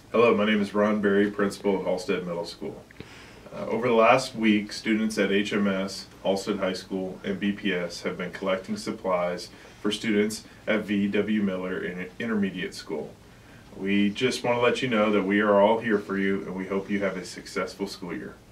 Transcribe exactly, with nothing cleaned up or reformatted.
Hello, my name is Ron Berry, principal of Halstead Middle School. Uh, over the last week, students at H M S, Halstead High School, and B P S have been collecting supplies for students at V W Miller in Intermediate School. We just want to let you know that we are all here for you, and we hope you have a successful school year.